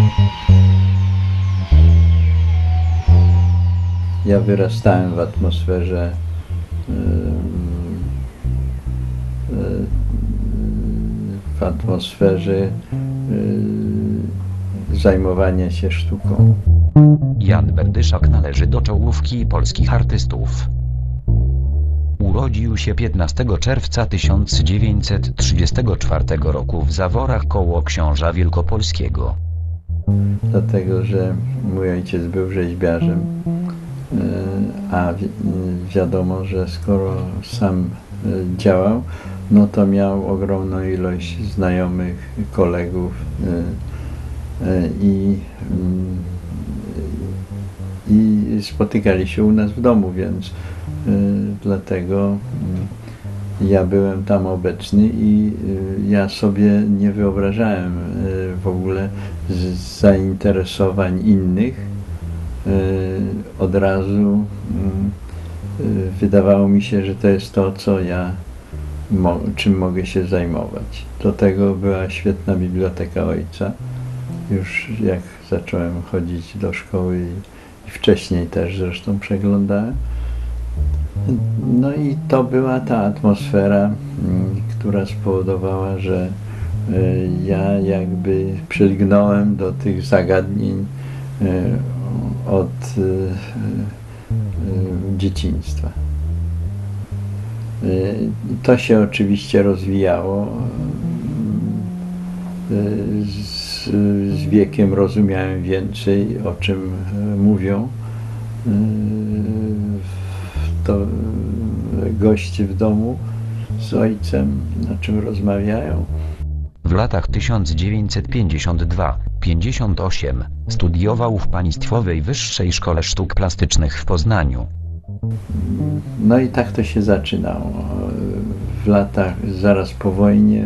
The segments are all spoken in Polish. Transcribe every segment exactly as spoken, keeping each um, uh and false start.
Ja wyrastałem w atmosferze w atmosferze zajmowania się sztuką. Jan Berdyszak należy do czołówki polskich artystów. Urodził się piętnastego czerwca tysiąc dziewięćset trzydziestego czwartego roku w Zaworach koło Książa Wielkopolskiego. Dlatego, że mój ojciec był rzeźbiarzem, a wi wiadomo, że skoro sam działał, no to miał ogromną ilość znajomych, kolegów i, i spotykali się u nas w domu, więc dlatego ja byłem tam obecny i ja sobie nie wyobrażałem w ogóle zainteresowań innych. Od razu wydawało mi się, że to jest to, co ja, czym mogę się zajmować. Do tego była świetna biblioteka ojca. Już jak zacząłem chodzić do szkoły i wcześniej też zresztą przeglądałem. No i to była ta atmosfera, która spowodowała, że ja jakby przylgnąłem do tych zagadnień od dzieciństwa. To się oczywiście rozwijało. Z, z wiekiem rozumiałem więcej, o czym mówią to goście w domu z ojcem, o czym rozmawiają. W latach tysiąc dziewięćset pięćdziesiąt dwa do pięćdziesiąt osiem studiował w Państwowej Wyższej Szkole Sztuk Plastycznych w Poznaniu. No i tak to się zaczynało. W latach zaraz po wojnie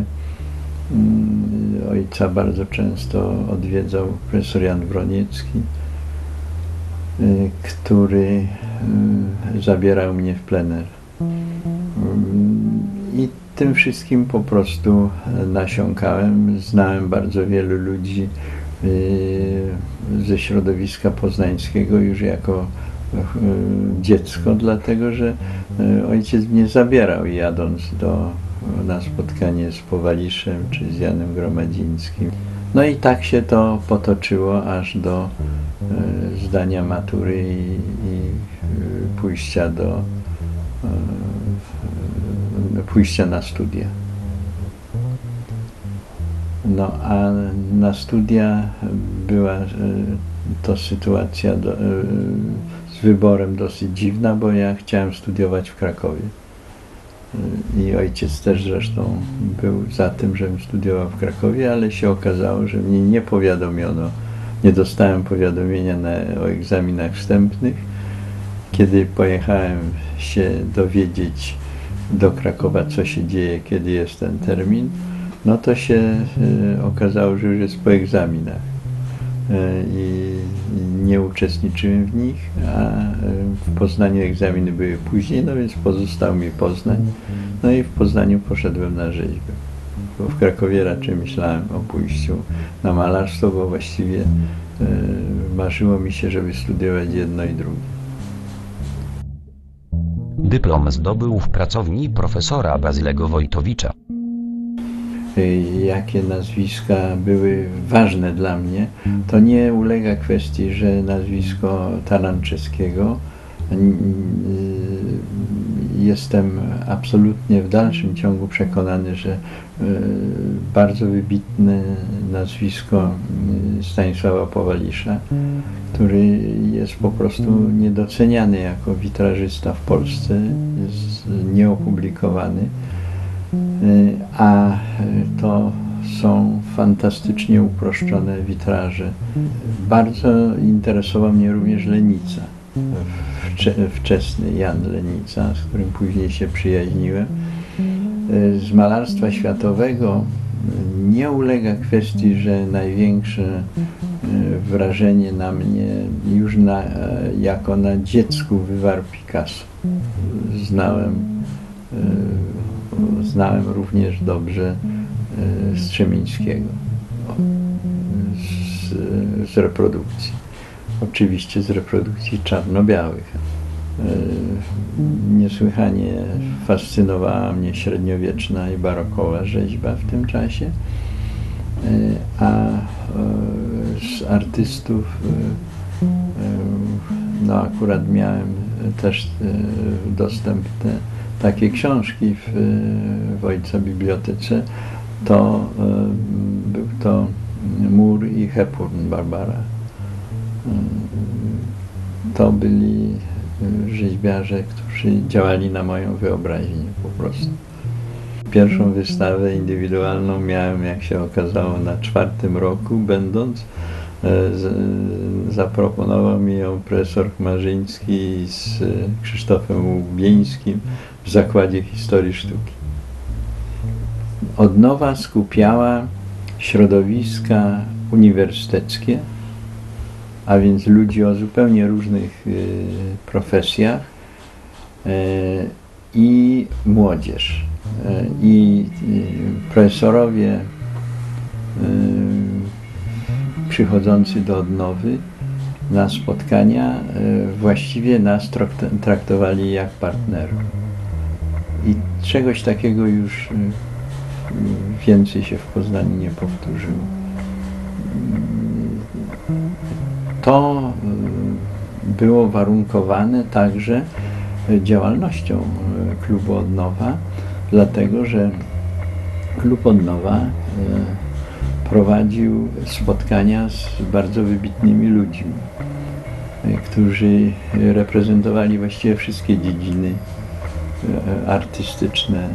ojca bardzo często odwiedzał profesor Jan Wroniecki, który zabierał mnie w plener. I tym wszystkim po prostu nasiąkałem. Znałem bardzo wielu ludzi ze środowiska poznańskiego już jako dziecko, dlatego że ojciec mnie zabierał, jadąc do, na spotkanie z Powaliszem czy z Janem Gromadzińskim. No i tak się to potoczyło aż do zdania matury i, i pójścia do pójścia na studia. No a na studia była to sytuacja do, z wyborem dosyć dziwna, bo ja chciałem studiować w Krakowie. I ojciec też zresztą był za tym, żebym studiował w Krakowie, ale się okazało, że mnie nie powiadomiono, nie dostałem powiadomienia na, o egzaminach wstępnych. Kiedy pojechałem się dowiedzieć do Krakowa, co się dzieje, kiedy jest ten termin, no to się e, okazało, że już jest po egzaminach e, i, i nie uczestniczyłem w nich, a e, w Poznaniu egzaminy były później, no więc pozostał mi Poznań, no i w Poznaniu poszedłem na rzeźbę, bo w Krakowie raczej myślałem o pójściu na malarstwo, bo właściwie e, marzyło mi się, żeby studiować jedno i drugie. Dyplom zdobył w pracowni profesora Bazylego Wojtowicza. Jakie nazwiska były ważne dla mnie, to nie ulega kwestii, że nazwisko Taranczewskiego. Jestem absolutnie w dalszym ciągu przekonany, że bardzo wybitne nazwisko Stanisława Powalisza, który jest po prostu niedoceniany jako witrażysta w Polsce, jest nieopublikowany, a to są fantastycznie uproszczone witraże. Bardzo interesował mnie również Lenica, wczesny Jan Lenica, z którym później się przyjaźniłem. Z malarstwa światowego nie ulega kwestii, że największe wrażenie na mnie już na, jako na dziecku wywarł Picasso. Znałem, znałem również dobrze Strzemińskiego. z reprodukcji. Oczywiście z reprodukcji czarno-białych. Niesłychanie fascynowała mnie średniowieczna i barokowa rzeźba w tym czasie, a z artystów no akurat miałem też dostępne takie książki w, w Ojca Bibliotece. To był to Moore i Hepburn Barbara. To byli rzeźbiarze, którzy działali na moją wyobraźnię po prostu. Pierwszą wystawę indywidualną miałem, jak się okazało, na czwartym roku, będąc. Z, zaproponował mi ją profesor Chmarzyński z Krzysztofem Łubieńskim w Zakładzie Historii Sztuki. Odnowa skupiała środowiska uniwersyteckie, a więc ludzi o zupełnie różnych y, profesjach y, i młodzież. Y, I y, profesorowie y, przychodzący do odnowy na spotkania y, właściwie nas traktowali jak partnerów. I czegoś takiego już y, więcej się w Poznaniu nie powtórzyło. To było warunkowane także działalnością Klubu Odnowa, dlatego że Klub Odnowa prowadził spotkania z bardzo wybitnymi ludźmi, którzy reprezentowali właściwie wszystkie dziedziny artystyczne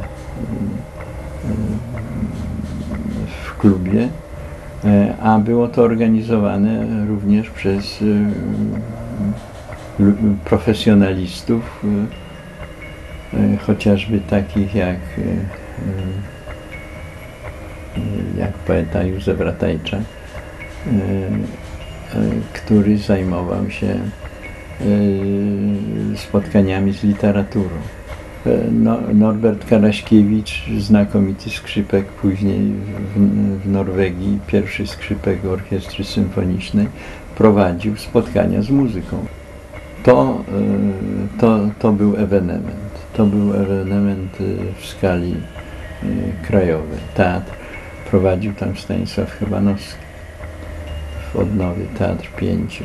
w klubie, a było to organizowane również przez profesjonalistów, chociażby takich jak, jak poeta Józef Ratajczak, który zajmował się spotkaniami z literaturą. No, Norbert Karaśkiewicz, znakomity skrzypek, później w, w Norwegii, pierwszy skrzypek orkiestry symfonicznej, prowadził spotkania z muzyką. To, to, to był ewenement. To był ewenement w skali krajowej. Teatr prowadził tam Stanisław Chybanowski w Odnowie, Teatr Pięciu.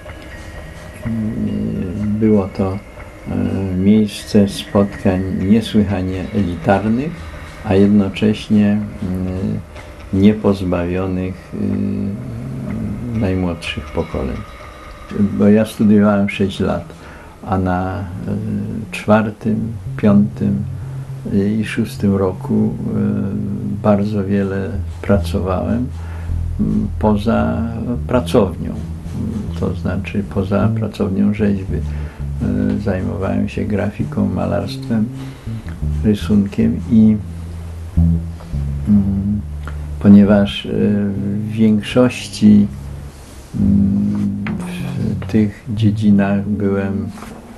Było to miejsce spotkań niesłychanie elitarnych, a jednocześnie niepozbawionych najmłodszych pokoleń. Bo ja studiowałem sześć lat, a na czwartym, piątym i szóstym roku bardzo wiele pracowałem poza pracownią, to znaczy poza pracownią rzeźby. Zajmowałem się grafiką, malarstwem, rysunkiem i mm, ponieważ w większości w tych dziedzinach byłem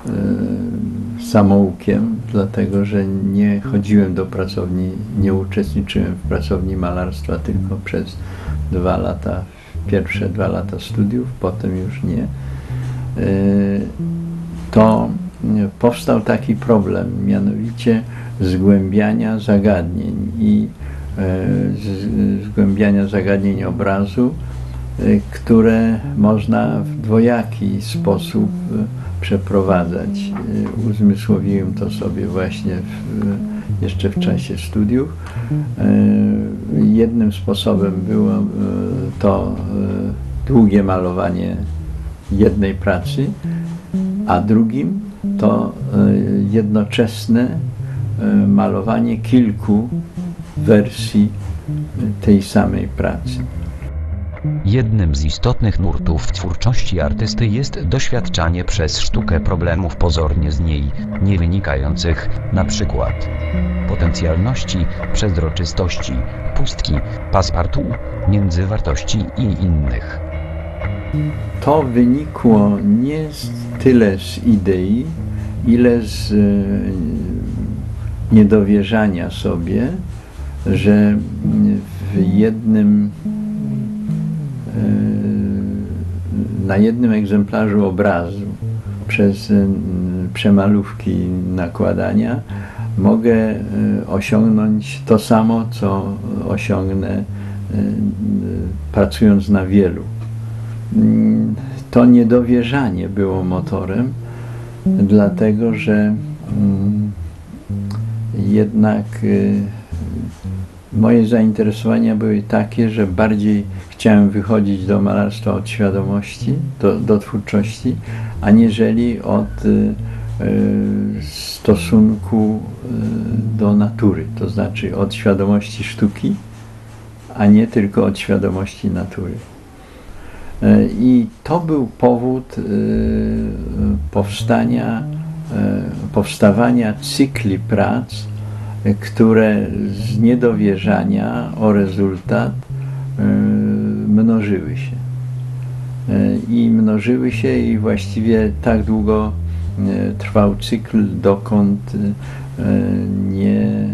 samoukiem, dlatego że nie chodziłem do pracowni, nie uczestniczyłem w pracowni malarstwa tylko przez dwa lata, pierwsze dwa lata studiów, potem już nie. To powstał taki problem, mianowicie zgłębiania zagadnień i zgłębiania zagadnień obrazu, które można w dwojaki sposób przeprowadzać. Uzmysłowiłem to sobie właśnie w, jeszcze w czasie studiów. Jednym sposobem było to długie malowanie jednej pracy, a drugim to jednoczesne malowanie kilku wersji tej samej pracy. Jednym z istotnych nurtów w twórczości artysty jest doświadczanie przez sztukę problemów pozornie z niej nie wynikających, na przykład potencjalności, przezroczystości, pustki, passepartout, międzywartości i innych. To wynikło nie z tyle z idei, ile z niedowierzania sobie, że w jednym na jednym egzemplarzu obrazu przez przemalówki nakładania mogę osiągnąć to samo, co osiągnę pracując na wielu. To niedowierzanie było motorem, dlatego że jednak moje zainteresowania były takie, że bardziej chciałem wychodzić do malarstwa od świadomości, do, do twórczości, aniżeli od y, y, stosunku y, do natury, to znaczy od świadomości sztuki, a nie tylko od świadomości natury. Y, I to był powód y, powstania, y, powstawania cykli prac, które z niedowierzania o rezultat y, mnożyły się. Y, I mnożyły się i właściwie tak długo y, trwał cykl, dokąd y, nie,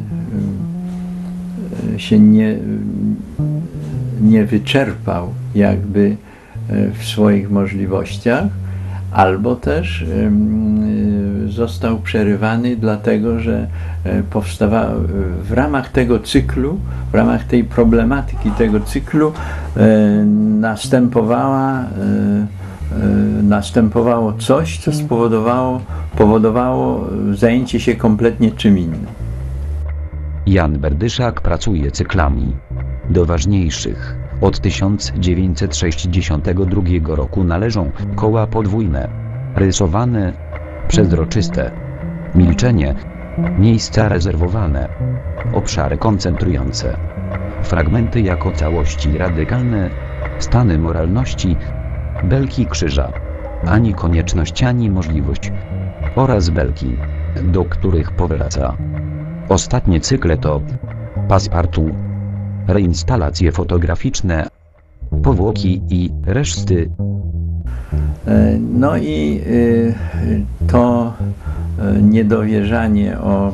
y, się nie, nie wyczerpał jakby y, w swoich możliwościach, albo też y, został przerywany dlatego, że powstała w ramach tego cyklu, w ramach tej problematyki tego cyklu e, następowała, e, e, następowało coś, co spowodowało powodowało zajęcie się kompletnie czym innym. Jan Berdyszak pracuje cyklami. Do ważniejszych od tysiąc dziewięćset sześćdziesiątego drugiego roku należą koła podwójne, rysowane, przezroczyste, milczenie, miejsca rezerwowane, obszary koncentrujące, fragmenty jako całości radykalne, stany moralności, belki krzyża, ani konieczność, ani możliwość, oraz belki, do których powraca. Ostatnie cykle to passepartout, reinstalacje fotograficzne, powłoki i reszty. No i to niedowierzanie, o,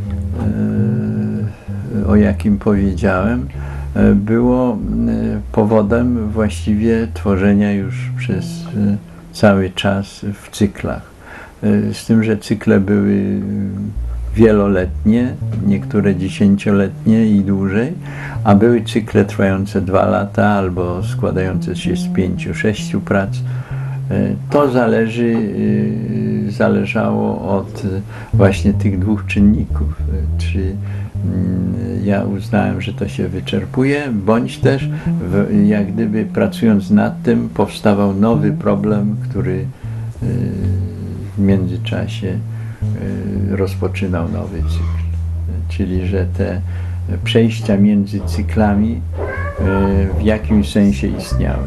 o jakim powiedziałem, było powodem właściwie tworzenia już przez cały czas w cyklach. Z tym, że cykle były wieloletnie, niektóre dziesięcioletnie i dłużej, a były cykle trwające dwa lata albo składające się z pięciu, sześciu prac. To zależy, zależało od właśnie tych dwóch czynników. Czy ja uznałem, że to się wyczerpuje, bądź też jak gdyby pracując nad tym powstawał nowy problem, który w międzyczasie rozpoczynał nowy cykl. Czyli że te przejścia między cyklami w jakimś sensie istniały.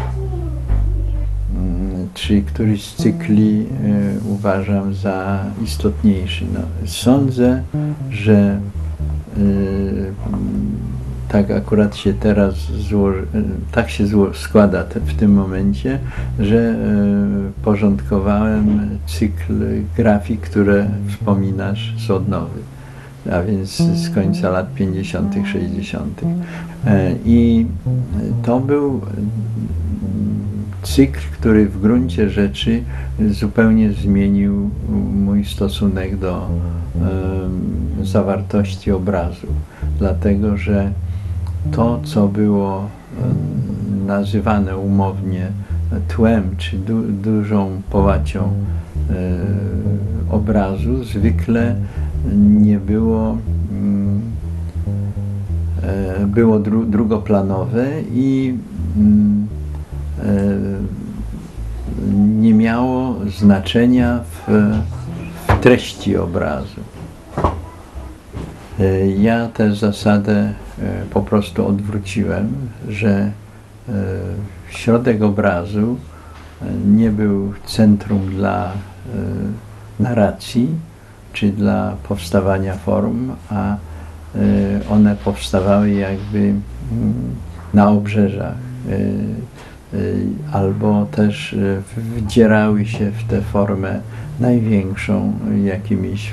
Czy któryś z cykli y, uważam za istotniejszy? No, sądzę, że y, tak akurat się teraz złoży, y, tak się zło, składa te, w tym momencie, że y, porządkowałem cykl grafik, które wspominasz z odnowy, a więc z końca lat pięćdziesiątych, sześćdziesiątych. Y, I to był cykl, który w gruncie rzeczy zupełnie zmienił mój stosunek do e, zawartości obrazu, dlatego że to, co było e, nazywane umownie tłem czy du, dużą połacią e, obrazu, zwykle nie było, e, było dru, drugoplanowe i nie miało znaczenia w, w treści obrazu. Ja tę zasadę po prostu odwróciłem, że środek obrazu nie był centrum dla narracji czy dla powstawania form, a one powstawały jakby na obrzeżach, albo też wdzierały się w tę formę największą jakimiś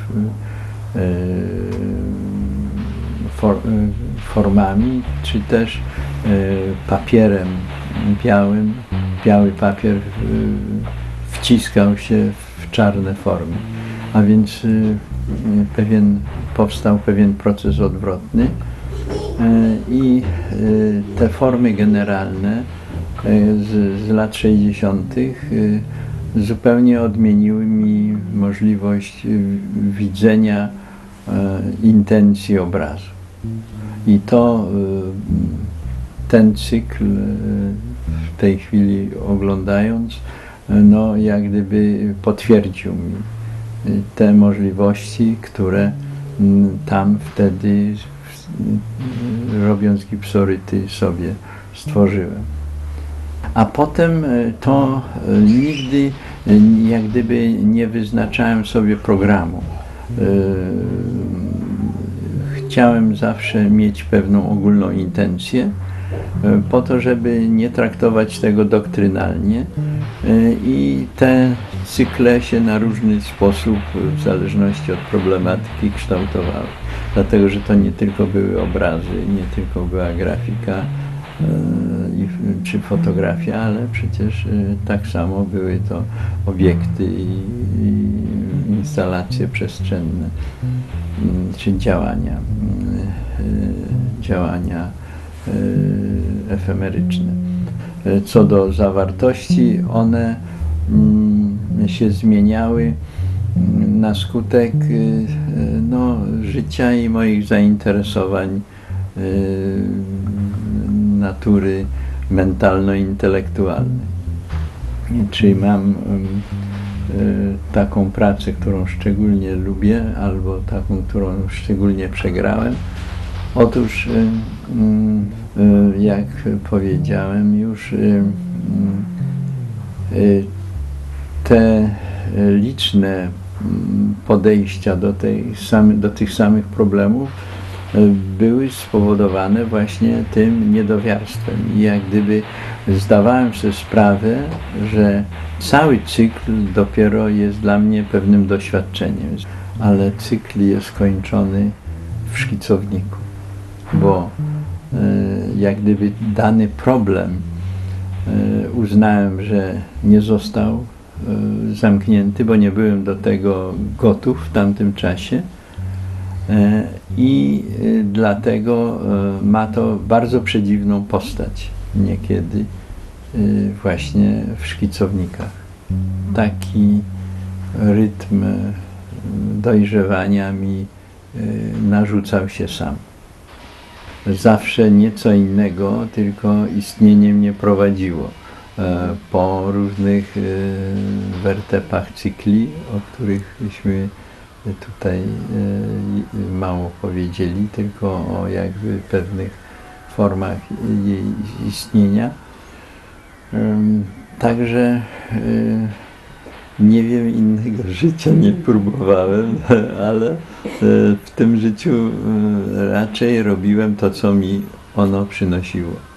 formami, czy też papierem białym biały papier wciskał się w czarne formy. A więc pewien, powstał pewien proces odwrotny i te formy generalne z, z lat sześćdziesiątych zupełnie odmieniły mi możliwość widzenia intencji obrazu. I to ten cykl w tej chwili oglądając, no jak gdyby potwierdził mi te możliwości, które tam wtedy, robiąc gipsoryty, sobie stworzyłem. A potem to nigdy jak gdyby nie wyznaczałem sobie programu. Chciałem zawsze mieć pewną ogólną intencję, po to, żeby nie traktować tego doktrynalnie, i te cykle się na różny sposób, w zależności od problematyki, kształtowały. Dlatego, że to nie tylko były obrazy, nie tylko była grafika czy fotografia, ale przecież tak samo były to obiekty i instalacje przestrzenne, czy działania, działania efemeryczne. Co do zawartości, one się zmieniały na skutek no, życia i moich zainteresowań natury mentalno-intelektualnej. Czy mam taką pracę, którą szczególnie lubię, albo taką, którą szczególnie przegrałem? Otóż, jak powiedziałem już, te liczne podejścia do, tej samy, do tych samych problemów były spowodowane właśnie tym niedowiarstwem. I jak gdyby zdawałem sobie sprawę, że cały cykl dopiero jest dla mnie pewnym doświadczeniem, ale cykl jest skończony w szkicowniku, bo jak gdyby dany problem uznałem, że nie został zamknięty, bo nie byłem do tego gotów w tamtym czasie, i dlatego ma to bardzo przedziwną postać niekiedy właśnie w szkicownikach. Taki rytm dojrzewania mi narzucał się sam. Zawsze nieco innego, tylko istnienie mnie prowadziło po różnych wertepach cykli, o którychśmy tutaj mało powiedzieli, tylko o jakby pewnych formach jej istnienia. Także nie wiem, innego życia nie próbowałem, ale w tym życiu raczej robiłem to, co mi ono przynosiło.